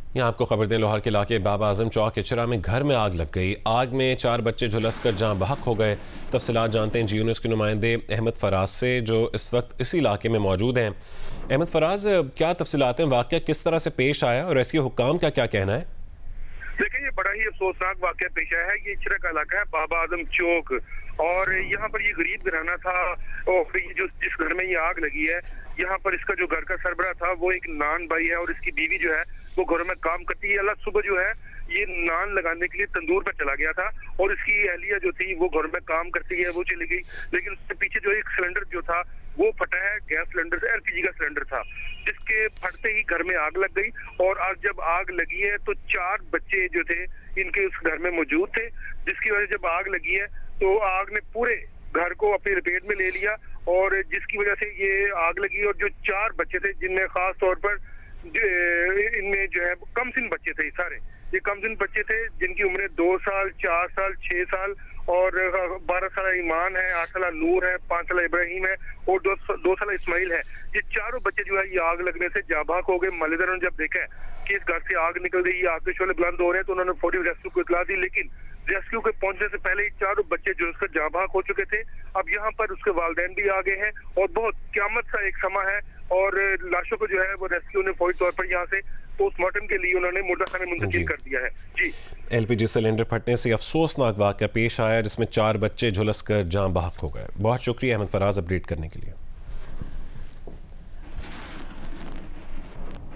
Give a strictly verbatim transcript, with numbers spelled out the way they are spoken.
यहाँ आपको खबर दें, लाहौर के इलाके बाबा आजम चौक इचरा में घर में आग लग गई। आग में चार बच्चे झुलस कर जहाँ बहक हो गए। तफसीलात जानते हैं जी न्यूज़ के नुमाइंदे अहमद फराज से, जो इस वक्त इसी इलाके में मौजूद हैं। अहमद फराज, क्या तफसीलात हैं, वाक़या किस तरह से पेश आया और रेस्क्यू हुक्काम का क्या कहना है? देखिए, ये बड़ा ही अफसोसनाक वाक़या पेश आया है। ये इचरा का इलाका है, बाबा आजम चौक, और यहाँ पर ये गरीब घराना था। और ये जो जिस घर में ये आग लगी है, यहाँ पर इसका जो घर का सरबरा था वो एक नान भाई है, और इसकी बीवी जो है वो घरों में काम करती है। अल्लाह सुबह जो है ये नान लगाने के लिए तंदूर पर चला गया था, और इसकी अहलिया जो थी वो घर में काम करती है, वो चली गई। लेकिन उसके पीछे जो एक सिलेंडर जो था वो फटा है, गैस सिलेंडर, एलपीजी का सिलेंडर था, जिसके फटते ही घर में आग लग गई। और आज जब आग लगी है तो चार बच्चे जो थे इनके उस घर में मौजूद थे, जिसकी वजह से जब आग लगी है तो आग ने पूरे घर को अपनी लपेट में ले लिया, और जिसकी वजह से ये आग लगी। और जो चार बच्चे थे, जिनमें खास तौर पर इनमें जो है कम सिन बच्चे थे, सारे ये कम सिन बच्चे थे, जिनकी उम्रें दो साल, चार साल, छह साल और बारह साल ईमान है, आठ साल नूर है, पांच साल इब्राहिम है और दो दो साल इस्माइल है। ये चारों बच्चे जो है ये आग लगने से जाबाक हो गए। मालेदारों ने जब देखा कि इस घर से आग निकल गई, आग के शोले बुलंद हो रहे हैं, तो उन्होंने फौरी रेस्क्यू को इतला दी। लेकिन रेस्क्यू के पहुंचने से पहले ही चारों बच्चे जो उसका जाबाक हो चुके थे। अब यहाँ पर उसके वालिदैन भी आ गए हैं, और बहुत क्यामत का एक समा है। और लाशों को जो है वो रेस्क्यू ने फौरी तौर पर यहाँ से पोस्टमार्टम के लिए उन्होंने मुर्दाखाने मुंतकिल कर दिया है। जी, एलपीजी सिलेंडर फटने से अफसोसनाक वाक़या पेश आया, जिसमें चार बच्चे झुलस कर जहाँ बहक हो गए। बहुत शुक्रिया अहमद फराज अपडेट करने के लिए।